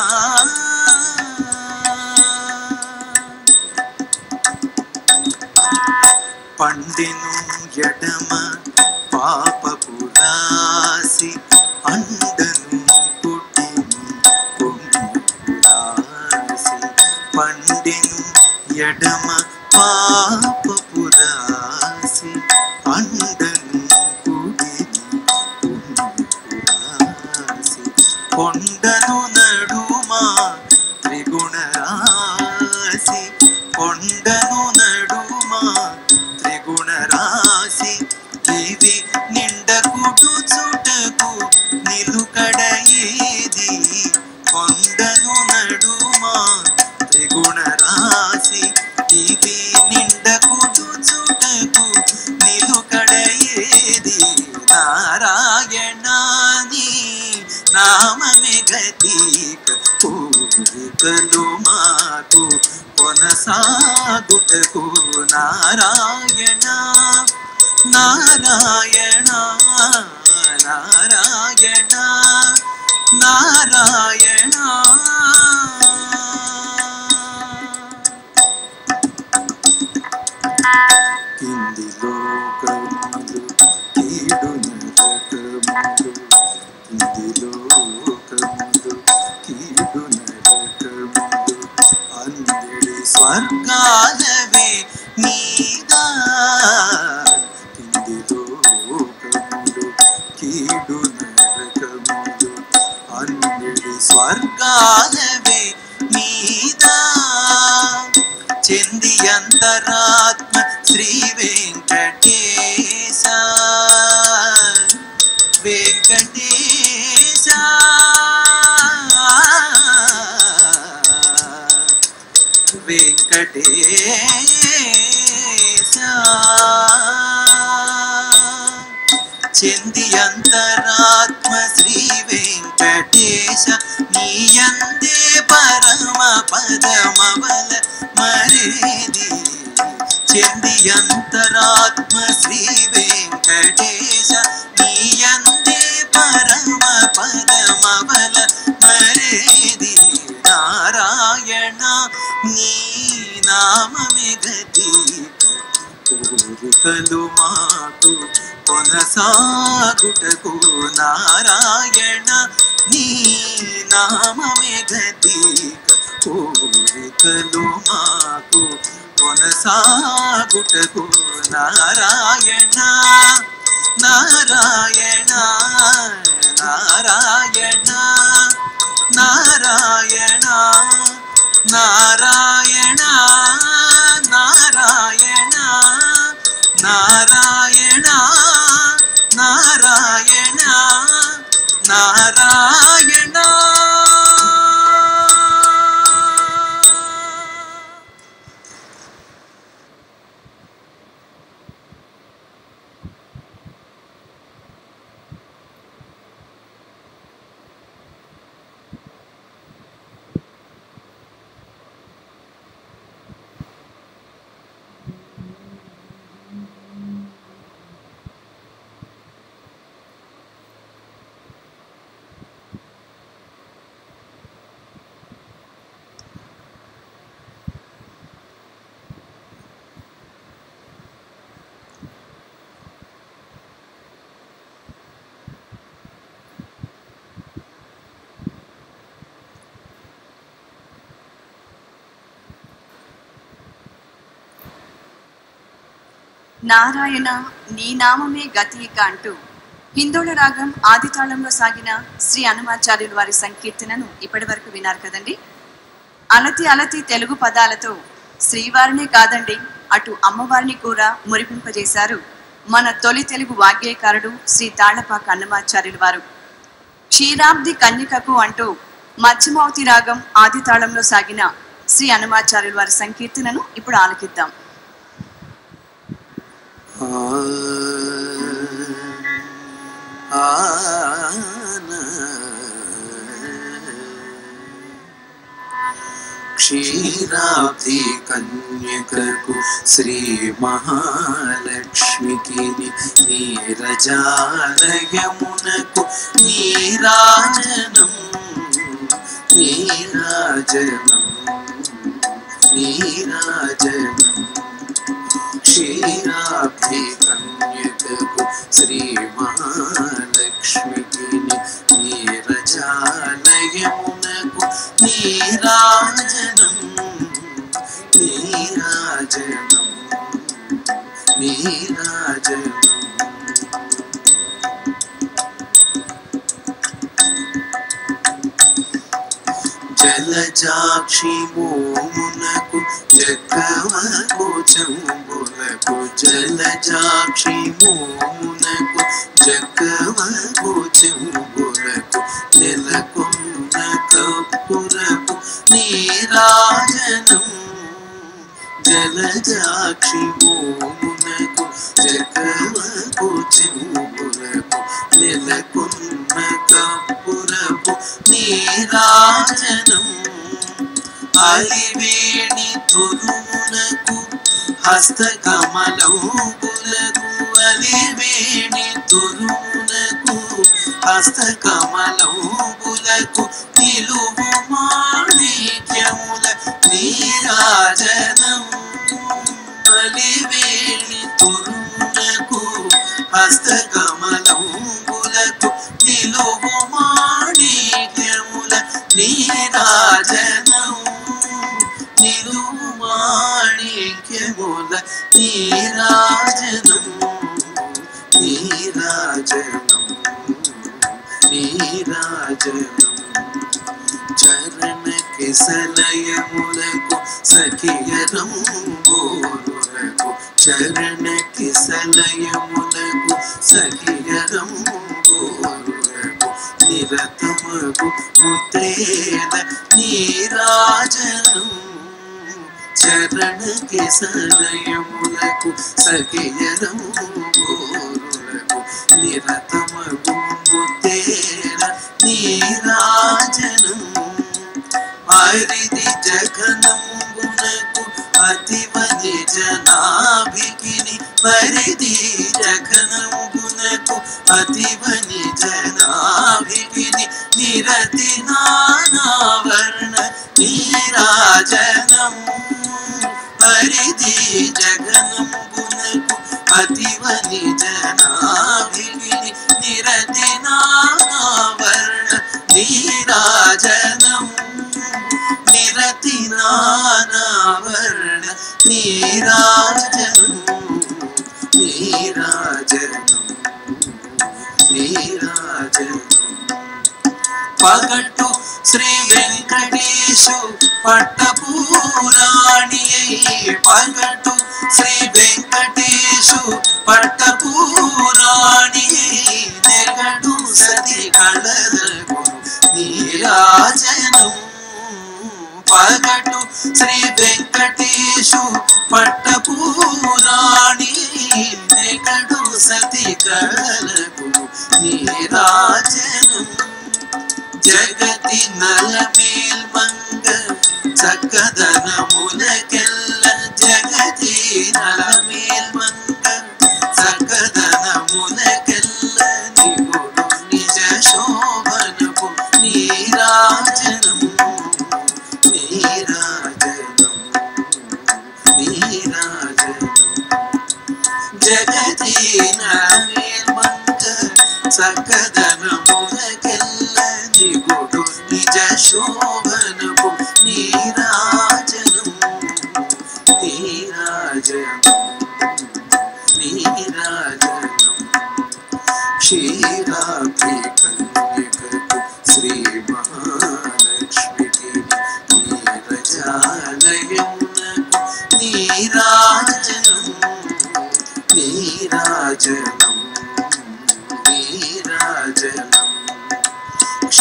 [SPEAKER 2] పండిను ఎడమ పాపపు రాసి అండను కుటిని పొంగు రాసి పండిను ఎడమ పాపపు రాసి అండను కుటిని పొంగు రాసి కొండను నడుమా త్రిగుణ రాసి కొండను నడుమా త్రిగుణ రాసి ఇవి నిండకుడుచుటకు నిలుకడ ఏది కొండను నడుమా త్రిగుణ రాసి ఇవి నిండకుడుచుటకు నిలుకడ ఏది నారాయణాని నామమే గతిక కోరికలు మాకు కొనసాగుటకు నారాయణ నారాయణ నారాయణ నారాయణ కింది లోకములు కీడు నరకములు కింది లోకములు కీడు నరకములు అందడి స్వర్గాలవే నీదా కింది లోకములు కీడు నరకములు అందడి స్వర్గాలవే నీదా చెంది అంతరాత్మ శ్రీ వెంకటేశ వెంకటేశ వెంకటేశ చెంది అంతరాత్మ శ్రీ వెంకటేశ నీయందే పరమ పదమవల మరేది చెంది అంతరాత్మ శ్రీ వెంకటేశ నీయందే పరమ పదమవల మరేది నారాయణ నీ నామమే గతిక కోరికలు మాకు కొనసాగుటకు నారాయణ నీ నామమే గతిక కోరికలు మాకు కొనసాగుటకు నారాయణ నారాయణ నారాయణ నారాయణ నారాయణ నారాయణ నారాయణ నారాయణ నారాయణ
[SPEAKER 1] నారాయణ నీ నామమే గతిక అంటూ హిందోళ రాగం ఆదితాళంలో సాగిన శ్రీ హనుమాచార్యుల వారి సంకీర్తనను ఇప్పటి వరకు విన్నారు కదండి. అలతి అలతి తెలుగు పదాలతో శ్రీవారినే కాదండి అటు అమ్మవారిని కూడా మురిపింపజేశారు మన తొలి తెలుగు వాగ్గేయకారుడు శ్రీ తాళ్లపాక హనుమాచార్యుల వారు. క్షీరాబ్ది కన్యకకు అంటూ మధ్యమవతి రాగం ఆదితాళంలో సాగిన శ్రీ హనుమాచార్యుల వారి సంకీర్తనను ఇప్పుడు ఆలకిద్దాం.
[SPEAKER 2] క్షీరాబ్ది కన్యకకు శ్రీ మహాలక్ష్మికి నీరజాలయమునకు నీరాజనం నీరాజనం నీరాజనం. క్షీరాబ్ది కన్యకకు శ్రీ మహాలక్ష్మికి నీరజాలయమునకు నీరాజనం నీరాజనం నీరాజనం. జలజాక్షి మోమునకు జగవకు చెంబులకు జలజాక్షి మోమునకు జగవకు చెంబులకు నెలకొన్న కప్పురకు నీరాజనం. జలజాక్షి మోమునకు జగవకు చెంబులకు నెలకొన్న కప్పురకు నీరాజనం. అలివేణి తురుమునకు హస్తకమలంబులకు అలివేణి తురుమునకు హస్తకమలంబులకు నిలువు మాణిక్యముల నీరాజనం. అలివేణి తురుమునకు హస్తకమలంబులకు నిలువు మాణిక్యముల నీరాజనం నిలువు మాణిక్యముల నీరాజనం నీరాజనం నీరాజనం. చరణ కిసలయములకు సఖియరంబోరులకు చరణ కిసలయములకు సఖియరంబోరులకు నిరతమగు ముతేల నీరాజనం. చరణ కిసలయములకు సఖియరంబోరులకు నిరతమగు ముతేల నీరాజనం. హరిది జగనంబునకు అతివ నిజనాభికిని పరిది జగనంబునకు అతివ నిజనాభికిని నిరతి నానావర్ణ నీరాజనం. పరిది జగనంబునకు అతివ నిజనాభికిని నిరతి నానావర్ణ నీరాజనం. నిరతి నానావర్ణ నీరాజనం నీరాజనం నీరాజనం. పగట్టు శ్రీ వెంకటేశు పట్టపూరాణి పగట్టు శ్రీ వెంకటేశు పట్టపూరాణి నెగడు సతి కళలకు నీరాజనం. పగటు శ్రీ వెంకటేశు పట్టపూరాణి నెగడు సతి కళలకు నీరాజనం. జగతి నలమేల్మంగ చక్కదనములకెల్ల జగతి నలమేల్మంగ చక్కదనములకెల్ల నిగుడు నిజ శోభనపు నీరాజనం నీరాజనం నీరాజనం. జగతి నలమేల్మంగ చక్కదనములకెల్ల నిగుడు నిజ శోభనపు నీరాజనం నీరాజనం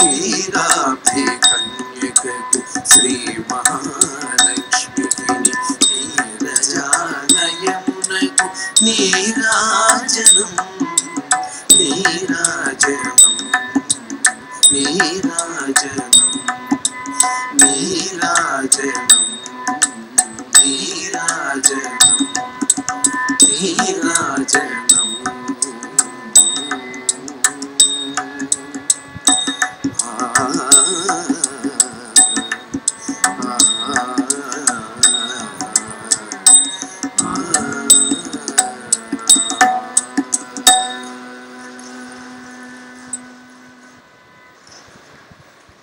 [SPEAKER 2] క్షీరాబ్ధి కన్యకకు శ్రీ మహాలక్ష్మికి నీరజాలయమునకు నీరాజనం నీరాజనం నీరాజనం నీరాజనం నీరాజనం నీరాజనం ఆ ఆ